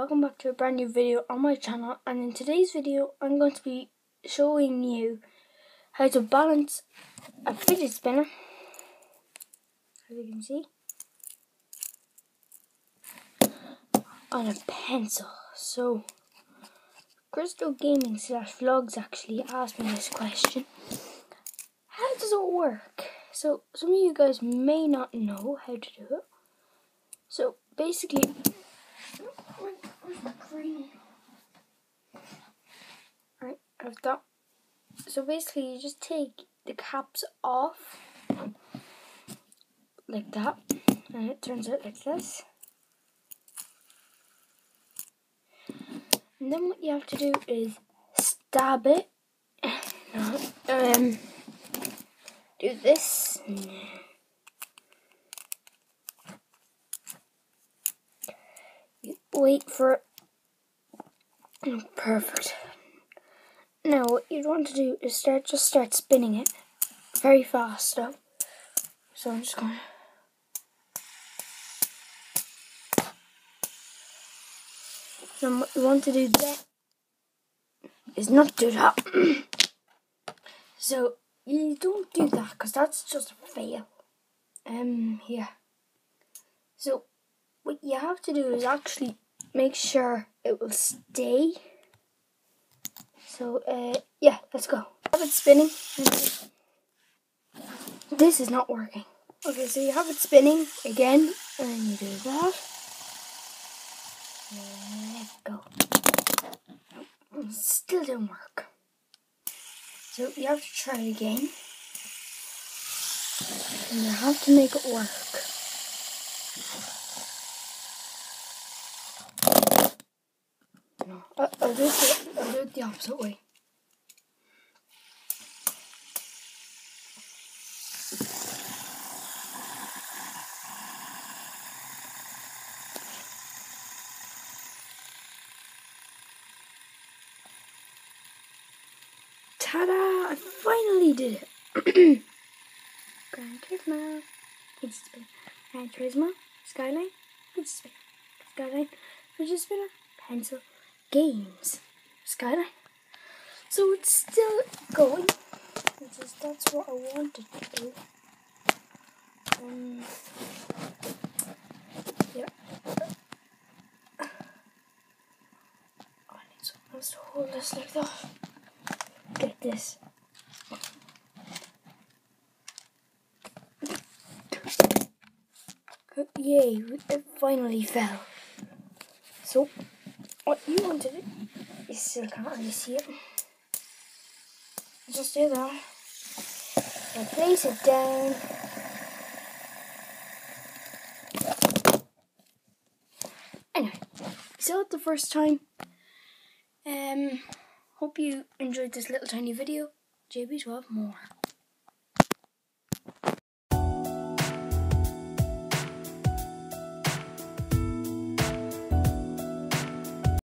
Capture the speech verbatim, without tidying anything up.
welcome back to a brand new video on my channel, and in today's video I'm going to be showing you how to balance a fidget spinner, as you can see, on a pencil. So Crystal Gaming slash Vlogs actually asked me this question: how does it work? So some of you guys may not know how to do it. So basically, where's my green? Right, I've got. So basically, you just take the caps off like that, and it turns out like this. And then what you have to do is stab it. No, um, do this. You wait for it. Perfect. Now what you'd want to do is start just start spinning it very fast though. So I'm just going Then what you want to do then is not do that. So you don't do that because that's just a fail. Um yeah. So what you have to do is actually make sure it will stay. So uh yeah, let's go. Have it spinning. This is not working. Okay, so you have it spinning again, and then you do that. Let go. Nope, still didn't work. So you have to try it again. And you have to make it work. No, I'll, I'll, do it, I'll do it the opposite way. Ta-da! I finally did it! Gran Turismo, fidget spinner. Gran Turismo, Skyline, fidget spinner. Skyline, fidget spinner, pencil, games, Skyline. So it's still going. It's just, that's what I wanted to do. Um, yeah. I need someone else to hold this like that. Get this. Yay, it finally fell. So, what you want to do, you still can't really see it. Just do that. And place it down. Anyway, saw it the first time. Um, hope you enjoyed this little tiny video. J B twelve more.